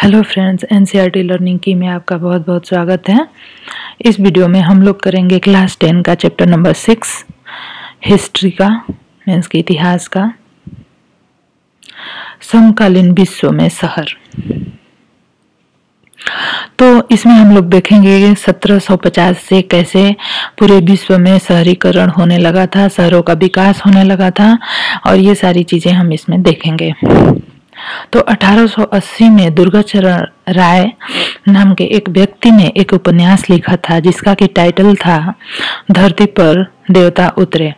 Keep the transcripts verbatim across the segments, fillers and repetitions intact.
Hello friends, NCERT learning की में आपका बहुत बहुत स्वागत है। इस वीडियो में हम लोग करेंगे क्लास टेन का चैप्टर नंबर सिक्स, हिस्ट्री का, मीन्स के इतिहास का, समकालीन विश्व में शहर। तो इसमें हम लोग देखेंगे सत्रह सौ पचास से कैसे पूरे विश्व में शहरीकरण होने लगा था, शहरों का विकास होने लगा था, और ये सारी चीजें हम इसमें देखेंगे। तो अठारह सौ अस्सी में दुर्गाचरण राय नाम के एक व्यक्ति ने एक उपन्यास लिखा था जिसका कि टाइटल था धरती पर देवता उतरे।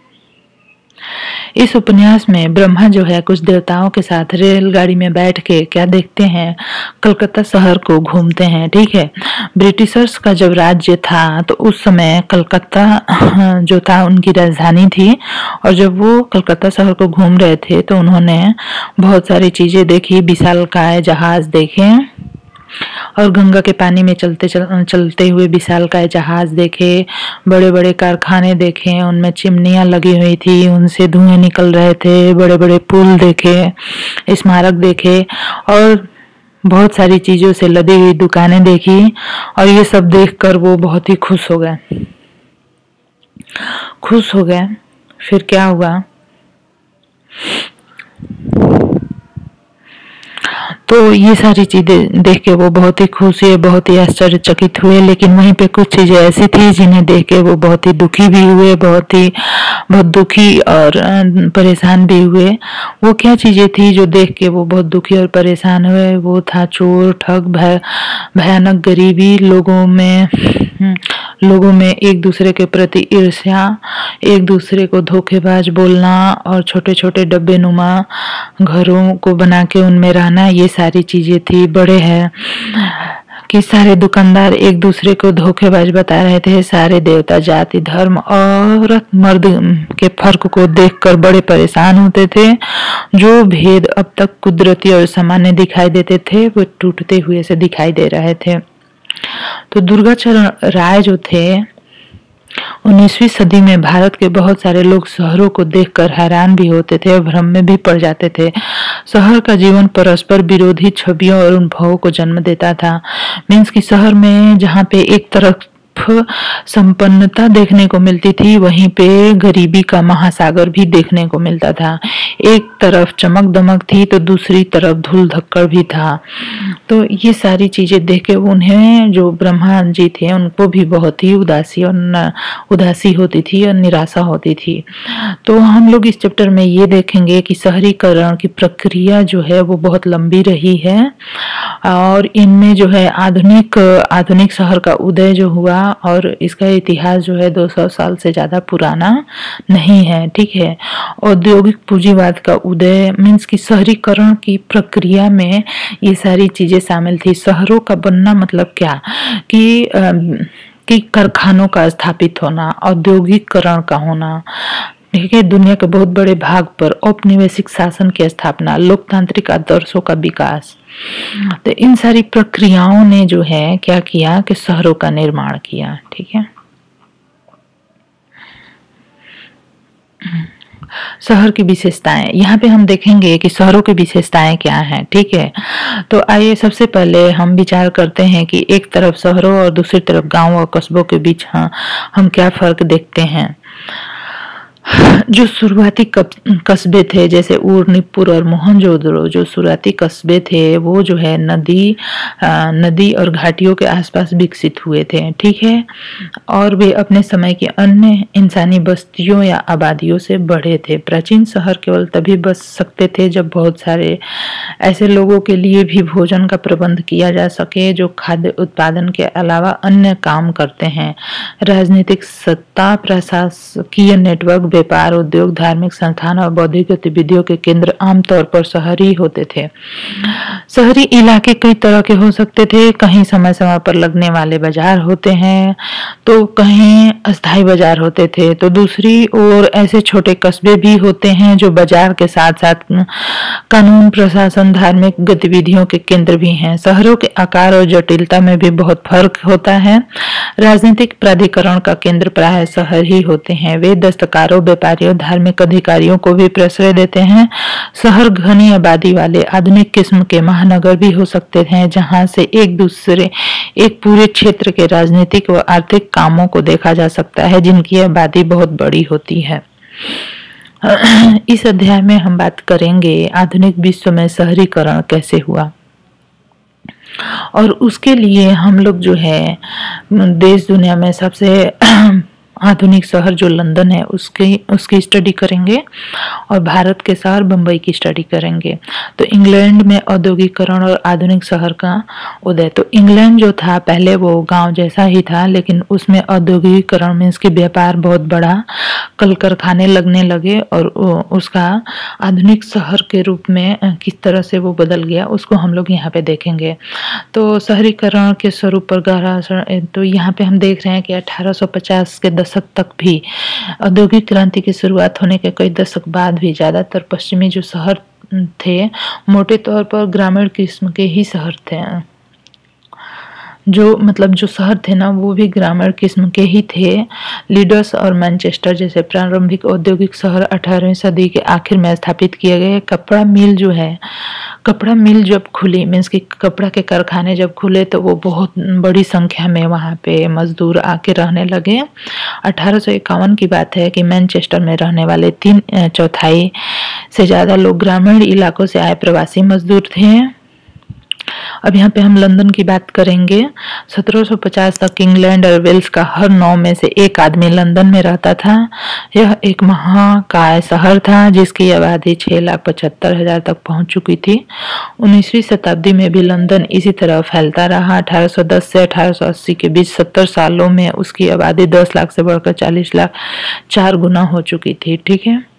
इस उपन्यास में ब्रह्मा जो है कुछ देवताओं के साथ रेलगाड़ी में बैठ के क्या देखते हैं, कलकत्ता शहर को घूमते हैं। ठीक है, ब्रिटिशर्स का जब राज्य था तो उस समय कलकत्ता जो था उनकी राजधानी थी, और जब वो कलकत्ता शहर को घूम रहे थे तो उन्होंने बहुत सारी चीजें देखी, विशालकाय जहाज देखे और गंगा के पानी में चलते चल, चलते हुए विशालकाय जहाज देखे, बड़े बड़े कारखाने देखे, उनमें चिमनियां लगी हुई थी, उनसे धुएं निकल रहे थे, बड़े बड़े पुल देखे, स्मारक देखे और बहुत सारी चीजों से लदी हुई दुकानें देखी। और ये सब देखकर वो बहुत ही खुश हो गए खुश हो गए फिर क्या हुआ, तो ये सारी चीजें देख के वो बहुत ही खुश हुए, बहुत ही आश्चर्यचकित हुए। लेकिन वहीं पे कुछ चीजें ऐसी थी जिन्हें देख के वो बहुत ही दुखी भी हुए, बहुत ही बहुत दुखी और परेशान भी हुए। वो क्या चीजें थी जो देख के वो बहुत दुखी और परेशान हुए? वो था चोर, ठग, भय भयानक गरीबी, लोगों में लोगों में एक दूसरे के प्रति ईर्ष्या, एक दूसरे को धोखेबाज बोलना और छोटे छोटे डब्बे नुमा घरों को बना के उनमें रहना। ये सारी चीजें थी। बड़े हैं कि सारे दुकानदार एक दूसरे को धोखेबाज बता रहे थे। सारे देवता जाति धर्म औरत मर्द के फर्क को देखकर बड़े परेशान होते थे। जो भेद अब तक कुदरती और सामान्य दिखाई देते थे वो टूटते हुए से दिखाई दे रहे थे। तो दुर्गाचरण राय जो थे उन्नीसवीं सदी में भारत के बहुत सारे लोग शहरों को देखकर हैरान भी होते थे और भ्रम में भी पड़ जाते थे। शहर का जीवन परस्पर विरोधी छवियों और अनुभवों को जन्म देता था। मीन्स कि शहर में जहाँ पे एक तरफ संपन्नता देखने को मिलती थी, वहीं पे गरीबी का महासागर भी देखने को मिलता था। एक तरफ चमक दमक थी तो दूसरी तरफ धूल धक्कड़ भी था। तो ये सारी चीजें देख के उन्हें, जो ब्रह्मा जी थे, उनको भी बहुत ही उदासी और उदासी होती थी और निराशा होती थी। तो हम लोग इस चैप्टर में ये देखेंगे कि शहरीकरण की प्रक्रिया जो है वो बहुत लंबी रही है, और इनमें जो है आधुनिक आधुनिक शहर का उदय जो हुआ, और इसका इतिहास जो है दो सौ साल से ज्यादा पुराना नहीं है। ठीक है, औद्योगिक पूंजीवाद का उदय, मीन्स कि शहरीकरण की प्रक्रिया में ये सारी चीजें शामिल थी। शहरों का बनना मतलब क्या कि आ, कि कारखानों का स्थापित होना, औद्योगिकरण का होना, ठीक है, दुनिया के बहुत बड़े भाग पर औपनिवेशिक शासन की स्थापना, लोकतांत्रिक आदर्शों का विकास। तो इन सारी प्रक्रियाओं ने जो है क्या किया कि शहरों का निर्माण किया। ठीक है, शहर की विशेषताएं, यहाँ पे हम देखेंगे कि शहरों की विशेषताएं क्या हैं। ठीक है, तो आइए सबसे पहले हम विचार करते हैं कि एक तरफ शहरों और दूसरी तरफ गांव और कस्बों के बीच हाँ, हम क्या फर्क देखते हैं। जो शुरुआती कस्बे थे जैसे ऊर्निपुर और मोहनजोदड़ो, जो शुरुआती कस्बे थे वो जो है नदी आ, नदी और घाटियों के आसपास विकसित हुए थे। ठीक है, और वे अपने समय की अन्य इंसानी बस्तियों या आबादियों से बढ़े थे। प्राचीन शहर केवल तभी बस सकते थे जब बहुत सारे ऐसे लोगों के लिए भी भोजन का प्रबंध किया जा सके जो खाद्य उत्पादन के अलावा अन्य काम करते हैं। राजनीतिक सत्ता, प्रशासकीय नेटवर्क, व्यापार, उद्योग, धार्मिक संस्थान और बौद्धिक गतिविधियों के केंद्र आमतौर पर शहरी होते थे। शहरी इलाके कई तरह के हो सकते थे। कहीं समय समय पर लगने वाले बाजार होते हैं, तो कहीं अस्थायी बाजार होते थे, तो दूसरी ओर ऐसे छोटे कस्बे भी होते हैं जो बाजार के साथ साथ कानून, प्रशासन, धार्मिक गतिविधियों के केंद्र भी हैं। शहरों के आकार और जटिलता में भी बहुत फर्क होता है। राजनीतिक प्राधिकरण का केंद्र प्रायः शहर ही होते हैं। वे दस्तकारों, व्यापारियों, धार्मिक अधिकारियों को भी प्रश्रय देते हैं। शहर घनी आबादी वाले आधुनिक किस्म के महानगर भी हो सकते हैं, जहां से एक दूसरे एक पूरे क्षेत्र के राजनीतिक व आर्थिक कामों को देखा जा सकता है, जिनकी आबादी बहुत बड़ी होती है। इस अध्याय में हम बात करेंगे आधुनिक विश्व में शहरीकरण कैसे हुआ, और उसके लिए हम लोग जो है देश दुनिया में सबसे आधुनिक शहर जो लंदन है उसकी उसकी स्टडी करेंगे, और भारत के शहर बम्बई की स्टडी करेंगे। तो इंग्लैंड में औद्योगिकरण और आधुनिक शहर का उदय। तो इंग्लैंड जो था पहले वो गांव जैसा ही था, लेकिन उसमें औद्योगिकरण मीन्स की व्यापार बहुत बड़ा, कल कारखाने लगने लगे, और उसका आधुनिक शहर के रूप में किस तरह से वो बदल गया उसको हम लोग यहाँ पे देखेंगे। तो शहरीकरण के स्वरूप पर गहरा असर, तो यहाँ पे हम देख रहे हैं कि अठारह सौ पचास के दशक तक भी औद्योगिक क्रांति की शुरुआत होने के कई दशक बाद भी ज्यादातर पश्चिमी जो शहर थे मोटे तौर पर ग्रामीण किस्म के ही शहर थे। जो मतलब जो शहर थे ना वो भी ग्रामीण किस्म के ही थे। लीड्स और मैनचेस्टर जैसे प्रारंभिक औद्योगिक शहर अठारहवीं सदी के आखिर में स्थापित किए गए। कपड़ा मिल जो है कपड़ा मिल जब खुली मीन्स कि कपड़ा के कारखाने जब खुले तो वो बहुत बड़ी संख्या में वहाँ पे मजदूर आके रहने लगे। अठारह सौ इक्यावन की बात है कि मैनचेस्टर में रहने वाले तीन चौथाई से ज़्यादा लोग ग्रामीण इलाकों से आए प्रवासी मजदूर थे। अब यहाँ पे हम लंदन की बात करेंगे। सत्रह सौ पचास तक इंग्लैंड और वेल्स का हर नौ में से एक आदमी लंदन में रहता था। यह एक महाकाय शहर था जिसकी आबादी छह लाख पचहत्तर हजार तक पहुंच चुकी थी। उन्नीसवीं शताब्दी में भी लंदन इसी तरह फैलता रहा। अठारह सौ दस से अठारह सौ अस्सी के बीच सत्तर सालों में उसकी आबादी दस लाख से बढ़कर चालीस लाख चार गुना हो चुकी थी। ठीक है,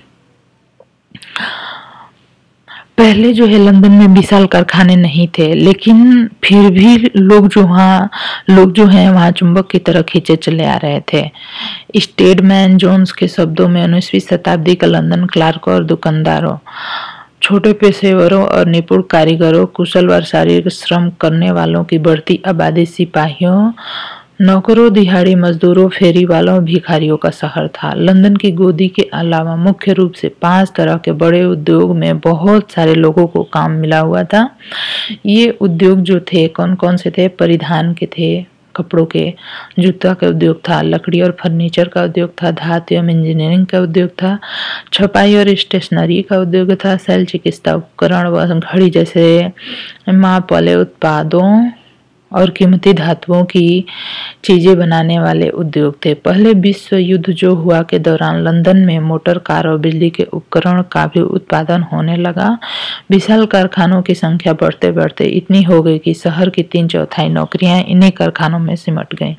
पहले जो है लंदन में विशाल कारखाने नहीं थे, लेकिन फिर भी लोग जो वहाँ लोग जो हैं वहाँ चुंबक की तरह खींचे चले आ रहे थे। स्टेडमैन जोन्स के शब्दों में उन्नीसवीं शताब्दी का लंदन क्लार्कों और दुकानदारों, छोटे पेशेवरों और निपुण कारीगरों, कुशल और शारीरिक श्रम करने वालों की बढ़ती आबादी, सिपाहियों, नौकरों, दिहाड़ी मजदूरों, फेरी वालों, भिखारियों का शहर था। लंदन की गोदी के अलावा मुख्य रूप से पांच तरह के बड़े उद्योग में बहुत सारे लोगों को काम मिला हुआ था। ये उद्योग जो थे कौन कौन से थे? परिधान के थे, कपड़ों के, जूता का उद्योग था, लकड़ी और फर्नीचर का उद्योग था, धातु एवं इंजीनियरिंग का उद्योग था, छपाई और स्टेशनरी का उद्योग था, शल्य चिकित्सा उपकरण व घड़ी जैसे माप वाले उत्पादों और कीमती धातुओं की चीजें बनाने वाले उद्योग थे। पहले विश्व युद्ध जो हुआ के दौरान लंदन में मोटर कार और बिजली के उपकरण का भी उत्पादन होने लगा। विशाल कारखानों की संख्या बढ़ते बढ़ते इतनी हो गई कि शहर की तीन चौथाई नौकरियां इन्हीं कारखानों में सिमट गईं।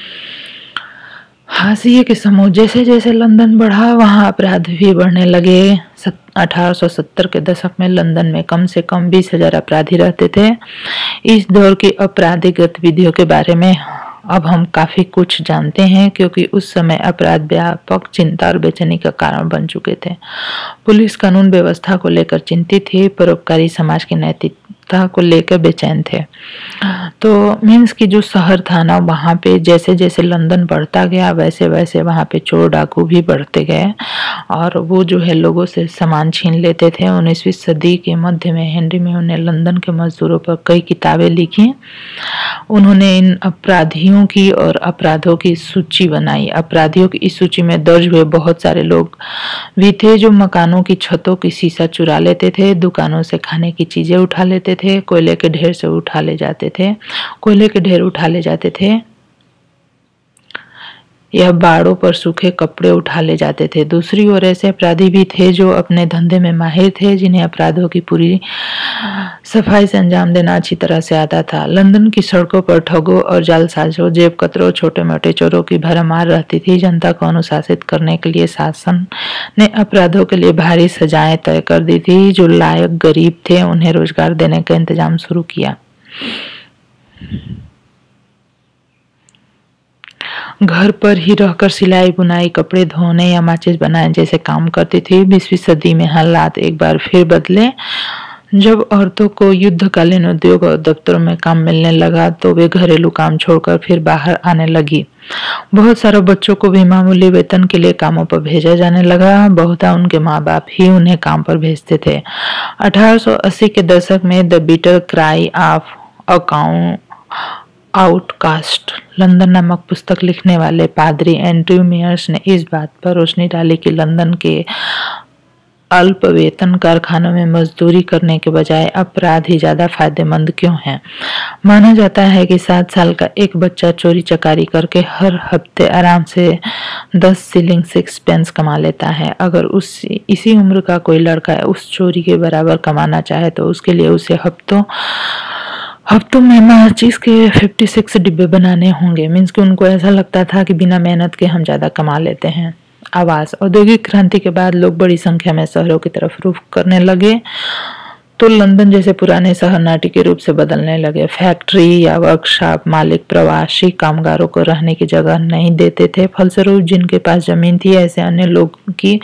हाशिए के समूह, जैसे जैसे लंदन बढ़ा वहां अपराध भी बढ़ने लगे। अठारह सौ सत्तर के दशक में लंदन में कम से कम बीस हजार अपराधी रहते थे। इस दौर की आपराधिक गतिविधियों के बारे में अब हम काफी कुछ जानते हैं, क्योंकि उस समय अपराध व्यापक चिंता और बेचैनी का कारण बन चुके थे। पुलिस कानून व्यवस्था को लेकर चिंतित थी, परोपकारी समाज की नैतिकता को लेकर बेचैन थे। तो मीन्स की जो शहर था ना वहाँ पे जैसे जैसे लंदन बढ़ता गया वैसे वैसे वहाँ पे चोर डाकू भी बढ़ते गए, और वो जो है लोगों से सामान छीन लेते थे। उन्नीसवीं सदी के मध्य में हेनरी मेयो ने लंदन के मजदूरों पर कई किताबें लिखी। उन्होंने इन अपराधियों की और अपराधों की सूची बनाई। अपराधियों की इस सूची में दर्ज हुए बहुत सारे लोग भी थे जो मकानों की छतों की शीशा चुरा लेते थे, दुकानों से खाने की चीजें उठा लेते थे, कोयले के ढेर से उठा ले जाते थे कोयले के ढेर उठा ले जाते थे या बाड़ों पर सूखे कपड़े उठा ले जाते थे। दूसरी ओर ऐसे अपराधी भी थे जो अपने धंधे में माहिर थे, जिन्हें अपराधों की पूरी सफाई से अंजाम देना अच्छी तरह से आता था। लंदन की सड़कों पर ठगों और जालसाजों, जेब कतरों, छोटे मोटे चोरों की भरमार रहती थी। जनता को अनुशासित करने के लिए शासन ने अपराधों के लिए भारी सजाएं तय कर दी थी। जो लायक गरीब थे उन्हें रोजगार देने का इंतजाम शुरू किया। घर पर ही रहकर सिलाई बुनाई, कपड़े धोने या माचिस बनाने जैसे काम करती थी। बीसवीं सदी में हालात एक बार फिर बदले। जब औरतों को युद्धकालीन उद्योग और दफ्तरों में काम मिलने लगा तो वे घरेलू काम छोड़कर फिर बाहर आने लगी। बहुत सारे बच्चों को भी मामूली वेतन के लिए कामों पर भेजा जाने लगा। बहुधा उनके माँ बाप ही उन्हें काम पर भेजते थे। अठारह सौ अस्सी के दशक में the bitter cry of account outcast London नामक पुस्तक लिखने वाले पादरी एंड्रयू मेयर्स ने इस बात पर रोशनी डाली कि लंदन के अल्प वेतन कारखानों में मजदूरी करने के बजाय अपराध ही ज्यादा फायदेमंद क्यों है। माना जाता है कि सात साल का एक बच्चा चोरी चकारी करके हर हफ्ते आराम से दस सिलिंग सिक्स पेंस कमा लेता है। अगर उस इसी उम्र का कोई लड़का उस चोरी के बराबर कमाना चाहे तो उसके लिए उसे हफ्तों हफ्तों में माचिस के छप्पन डिब्बे बनाने होंगे। मीन्स कि उनको ऐसा लगता था कि बिना मेहनत के हम ज्यादा कमा लेते हैं। आवास औद्योगिक क्रांति के बाद लोग बड़ी संख्या में शहरों की तरफ रुख करने लगे तो लंदन जैसे पुराने शहर नाटकीय रूप से बदलने लगे। फैक्ट्री या वर्कशॉप मालिक प्रवासी कामगारों को रहने की जगह नहीं देते थे। फलस्वरूप जिनके पास जमीन थी ऐसे अन्य लोग की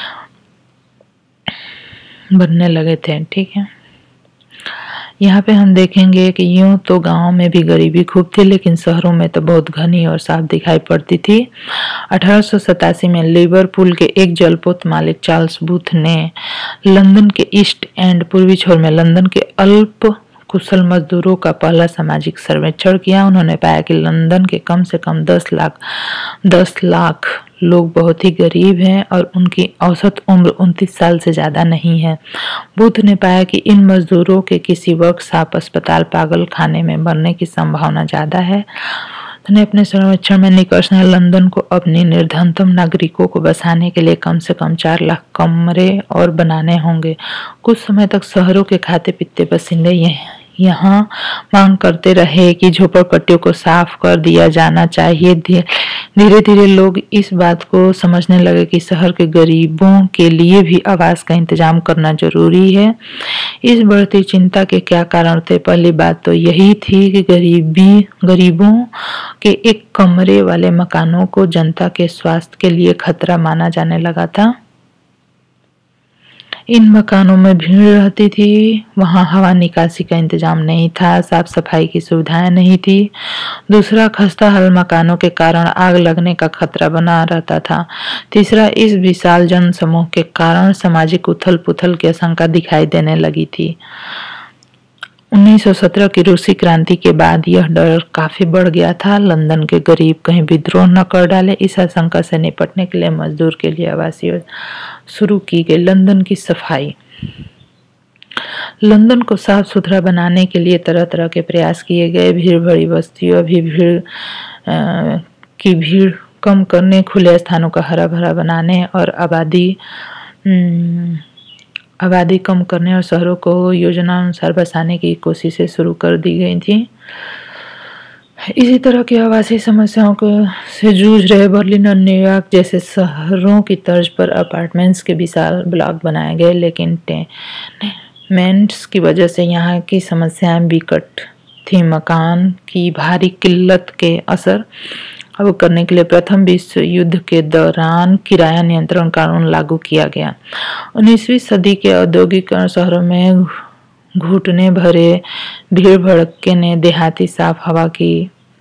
बनने लगे थे। ठीक है, यहाँ पे हम देखेंगे कि यूं तो गांव में भी गरीबी खूब थी लेकिन शहरों में तो बहुत घनी और साफ दिखाई पड़ती थी। अठारह सौ सतासी में लिवरपूल के एक जलपोत मालिक चार्ल्स बूथ ने लंदन के ईस्ट एंड पूर्वी छोर में लंदन के अल्प कुशल मजदूरों का पहला सामाजिक सर्वेक्षण किया। उन्होंने पाया कि लंदन के कम से कम दस लाख दस लाख लोग बहुत ही गरीब हैं और उनकी औसत उम्र उनतीस साल से ज्यादा नहीं है। बूथ ने पाया कि इन मजदूरों के किसी वर्कशॉप अस्पताल पागल खाने में मरने की संभावना ज्यादा है। उन्होंने अपने सर्वेक्षण में निष्कर्ष ने लंदन को अपनी निर्धनतम नागरिकों को बसाने के लिए कम से कम चार लाख कमरे और बनाने होंगे। कुछ समय तक शहरों के खाते पीते बासिंदे ये यहाँ मांग करते रहे कि झोपड़पट्टियों को साफ कर दिया जाना चाहिए। धीरे धीरे लोग इस बात को समझने लगे कि शहर के गरीबों के लिए भी आवास का इंतजाम करना जरूरी है। इस बढ़ती चिंता के क्या कारण थे? पहली बात तो यही थी कि गरीबी गरीबों के एक कमरे वाले मकानों को जनता के स्वास्थ्य के लिए खतरा माना जाने लगा था। इन मकानों में भीड़ रहती थी, वहां हवा निकासी का इंतजाम नहीं था, साफ सफाई की सुविधाएं नहीं थी। दूसरा, खस्ता हाल मकानों के कारण आग लगने का खतरा बना रहता था। तीसरा, इस विशाल जनसमूह के कारण सामाजिक उथल पुथल की आशंका दिखाई देने लगी थी। उन्नीस सौ सत्रह की रूसी क्रांति के बाद यह डर काफी बढ़ गया था। लंदन के गरीब कहीं विद्रोह न कर डाले, इस आशंका से निपटने के लिए मजदूर के लिए आवास शुरू की गई। लंदन की सफाई। लंदन को साफ सुथरा बनाने के लिए तरह तरह के प्रयास किए गए। भीड़ भरी बस्तियों भी भीड़ आ, की भीड़ कम करने, खुले स्थानों का हरा भरा बनाने और आबादी आबादी कम करने और शहरों को योजना अनुसार बसाने की कोशिशें शुरू कर दी गई थी। इसी तरह की आवासीय समस्याओं को से जूझ रहे बर्लिन और न्यूयॉर्क जैसे शहरों की तर्ज पर अपार्टमेंट्स के विशाल ब्लॉक बनाए गए, लेकिन टेनेमेंट्स की वजह से यहाँ की समस्याएं विकट थी। मकान की भारी किल्लत के असर अब करने के लिए प्रथम विश्व युद्ध के दौरान किराया नियंत्रण कानून लागू किया गया। उन्नीसवीं सदी के औद्योगिकरण शहरों में घुटने भरे भीड़ भड़के ने देहाती साफ हवा की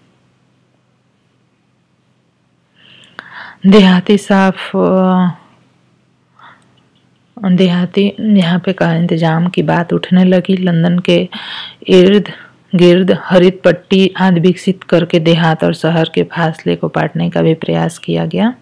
देहाती साफ देहाती यहाँ पे का इंतजाम की बात उठने लगी। लंदन के इर्द गिर्द हरित पट्टी आदि विकसित करके देहात और शहर के फासले को पाटने का भी प्रयास किया गया।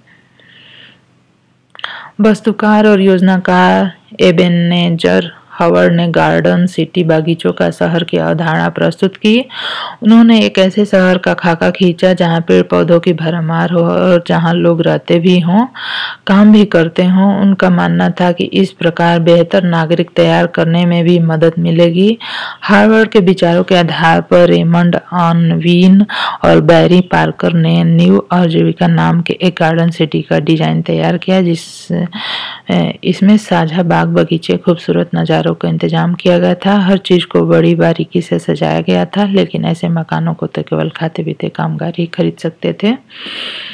वास्तुकार और योजनाकार एबेनेजर हावर्ड ने गार्डन सिटी बागीचों का शहर की अवधारणा प्रस्तुत की। उन्होंने एक ऐसे शहर का खाका खींचा जहां पेड़ पौधों की भरमार हो और जहां लोग रहते भी हों, काम भी करते हों। उनका मानना था कि इस प्रकार बेहतर नागरिक तैयार करने में भी मदद मिलेगी। हार्वर्ड के विचारों के आधार पर रेमंड अनवीन और बैरी पार्कर ने न्यू आजीविका नाम के एक गार्डन सिटी का डिजाइन तैयार किया, जिस इसमें साझा बाग बगीचे खूबसूरत नजारों का इंतजाम किया गया था। हर चीज को बड़ी बारीकी से सजाया गया था, लेकिन ऐसे मकानों को तो केवल खाते पीते कामगार ही खरीद सकते थे।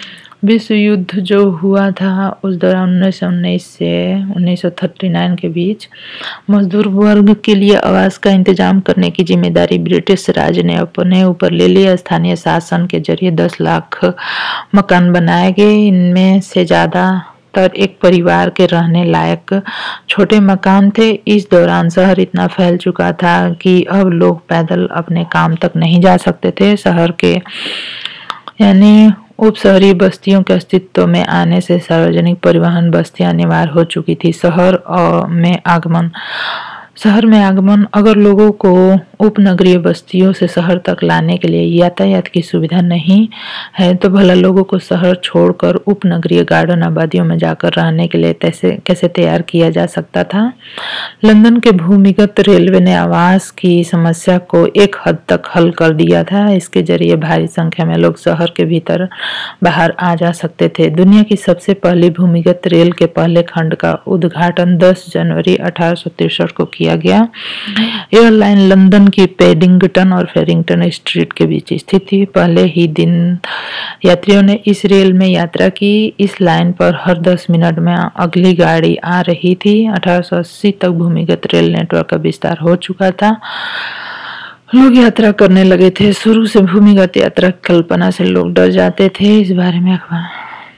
विश्व युद्ध जो हुआ था उस दौरान उन्नीस सौ उन्नीस से उन्नीस सौ उनतालीस के बीच मजदूर वर्ग के लिए आवास का इंतजाम करने की जिम्मेदारी ब्रिटिश राज ने अपने ऊपर ले ली। स्थानीय शासन के जरिए दस लाख मकान बनाए गए। इनमें से ज़्यादातर एक परिवार के रहने लायक छोटे मकान थे। इस दौरान शहर इतना फैल चुका था कि अब लोग पैदल अपने काम तक नहीं जा सकते थे। शहर के यानी उप शहरी बस्तियों के अस्तित्व में आने से सार्वजनिक परिवहन बस्तियां अनिवार्य हो चुकी थी। शहर में आगमन शहर में आगमन अगर लोगों को उपनगरीय बस्तियों से शहर तक लाने के लिए यातायात की सुविधा नहीं है तो भला लोगों को शहर छोड़कर उपनगरीय गार्डन आबादियों में जाकर रहने के लिए कैसे कैसे तैयार किया जा सकता था। लंदन के भूमिगत रेलवे ने आवास की समस्या को एक हद तक हल कर दिया था। इसके जरिए भारी संख्या में लोग शहर के भीतर बाहर आ जा सकते थे। दुनिया की सबसे पहली भूमिगत रेल के पहले खंड का उद्घाटन दस जनवरी अठारह सौ तिरसठ को किया गया। एयरलाइन लंदन की पेडिंगटन और फेरिंगटन स्ट्रीट के बीच स्थित थी। पहले ही दिन यात्रियों ने इस रेल में यात्रा की। इस लाइन पर हर दस मिनट में अगली गाड़ी आ रही थी। अठारह सौ अस्सी तक भूमिगत रेल नेटवर्क का विस्तार हो चुका था। लोग यात्रा करने लगे थे। शुरू से भूमिगत यात्रा की कल्पना से लोग डर जाते थे। इस बारे में अखबार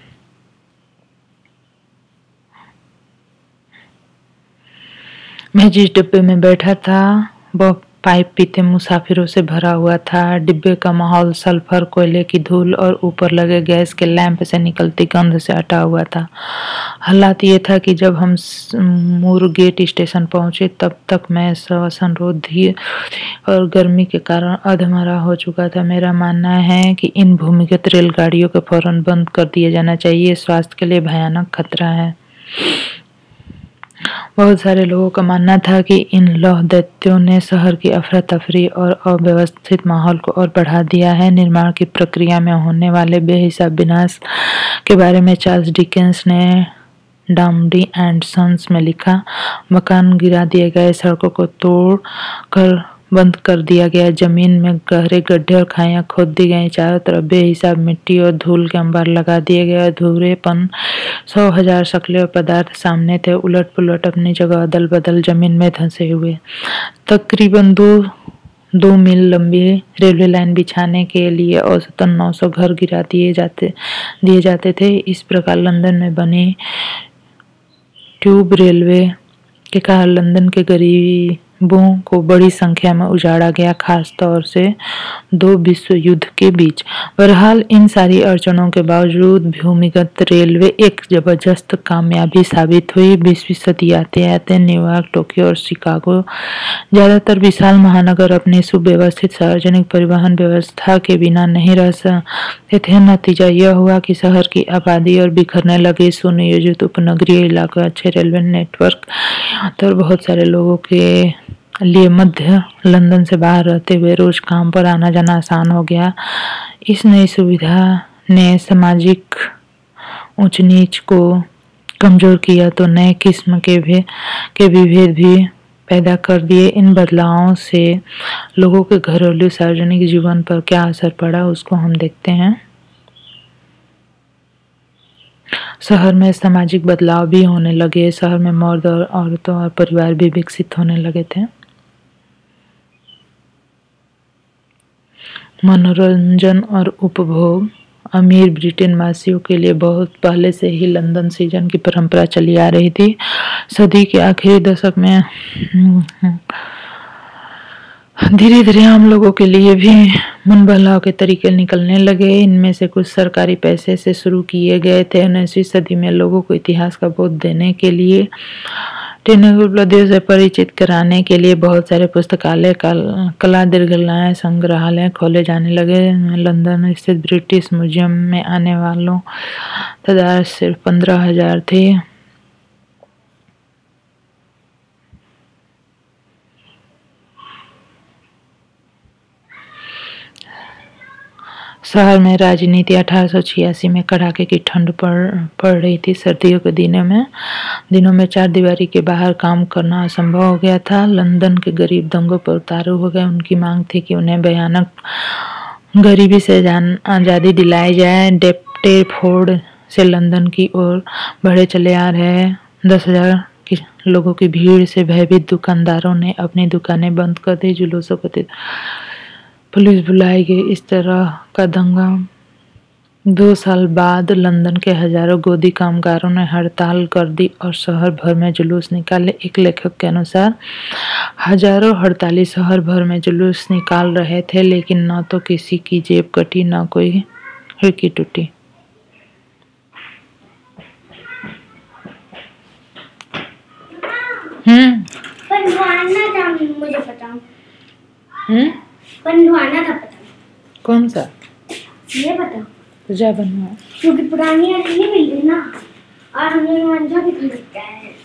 मैं जिस डिब्बे में बैठा था वह पाइप पीते मुसाफिरों से भरा हुआ था। डिब्बे का माहौल सल्फर, कोयले की धूल और ऊपर लगे गैस के लैंप से निकलती गंध से अटा हुआ था। हालात ये था कि जब हम मूरगेट स्टेशन पहुंचे तब तक मैं श्वसन रोधी और गर्मी के कारण अधमरा हो चुका था। मेरा मानना है कि इन भूमिगत रेलगाड़ियों को फौरन बंद कर दिया जाना चाहिए। स्वास्थ्य के लिए भयानक खतरा है। बहुत सारे लोगों का मानना था कि इन लौह दैत्यों ने शहर की अफरा तफरी और अव्यवस्थित माहौल को और बढ़ा दिया है। निर्माण की प्रक्रिया में होने वाले बेहिसाब विनाश के बारे में चार्ल्स डिकेंस ने डामडी एंड सन्स में लिखा। मकान गिरा दिए गए, सड़कों को तोड़ कर बंद कर दिया गया, जमीन में गहरे गड्ढे और खाइयां खोद दी गई, चारों तरफ बेहिसाब मिट्टी और धूल के अंबार लगा दिए गए। अधूरेपन, सौ हजार शक्लें और पदार्थ सामने थे, उलट पुलट अपनी जगह अदल बदल जमीन में धंसे हुए। तकरीबन दो दो मील लंबी रेलवे लाइन बिछाने के लिए औसतन नौ सौ घर गिरा दिए जाते दिए जाते थे। इस प्रकार लंदन में बनी ट्यूब रेलवे के कारण लंदन के गरीबों को बड़ी संख्या में उजाड़ा गया, खास तौर से दो विश्व युद्ध के बीच। बहरहाल इन सारी अड़चनों के बावजूद भूमिगत रेलवे एक जबरदस्त कामयाबी साबित हुई। बीसवीं सदी आते आते न्यूयॉर्क, टोक्यो और शिकागो, ज्यादातर विशाल महानगर अपनी सुव्यवस्थित सार्वजनिक परिवहन व्यवस्था के बिना नहीं रह सकते थे। नतीजा यह हुआ कि शहर की आबादी और बिखरने लगी सुनियोजित उपनगरीय इलाकों, अच्छे रेलवे नेटवर्क और बहुत सारे लोगों के लिए मध्य लंदन से बाहर रहते हुए रोज काम पर आना जाना आसान हो गया। इस नई सुविधा ने सामाजिक ऊंच नीच को कमजोर किया तो नए किस्म के भी के विभेद भी पैदा कर दिए। इन बदलावों से लोगों के घरेलू सार्वजनिक जीवन पर क्या असर पड़ा उसको हम देखते हैं। शहर में सामाजिक बदलाव भी होने लगे। शहर में मर्द और औरतों और परिवार भी विकसित होने लगे थे। मनोरंजन और उपभोग, अमीर ब्रिटेन वासियों के लिए बहुत पहले से ही लंदन सीजन की परंपरा चली आ रही थी। सदी के आखिरी दशक में धीरे धीरे आम लोगों के लिए भी मन बहलाव के तरीके निकलने लगे। इनमें से कुछ सरकारी पैसे से शुरू किए गए थे। उन्नीसवीं सदी में लोगों को इतिहास का बोध देने के लिए, उपलब्धियों से परिचित कराने के लिए बहुत सारे पुस्तकालय, कला दीर्घालय, संग्रहालय खोले जाने लगे। लंदन स्थित ब्रिटिश म्यूजियम में आने वालों तादाद सिर्फ पंद्रह हजार थे। शहर में राजनीति अठारह सौ छियासी में कड़ाके की ठंड पड़ पड़ रही थी। सर्दियों के दिनों में दिनों में चार दीवारी के बाहर काम करना असंभव हो गया था। लंदन के गरीब दंगों पर उतारू हो गए। उनकी मांग थी कि उन्हें भयानक गरीबी से जान आज़ादी दिलाई जाए। डेप्ट टेरफोर्ड से लंदन की ओर बढ़े चले आ रहे हैं। दस हजार की लोगों की भीड़ से भयभीत दुकानदारों ने अपनी दुकानें बंद कर दी। जुलूसों को पुलिस बुलाई गई। इस तरह का दंगा दो साल बाद लंदन के हजारों गोदी कामगारों ने हड़ताल कर दी और शहर भर में जुलूस निकाले। एक लेखक के अनुसार हजारों हड़ताली शहर भर में जुलूस निकाल रहे थे, लेकिन न तो किसी की जेब कटी, न कोई खिड़की टूटी। हम्म पंडवाना था, मुझे पता। हम्म पंडवाना था पता। कौन सा? ये पता। तुझा बनवा, क्योंकि पुरानी नहीं मिल रही ना, और हमने मंजा भी खरीदा है।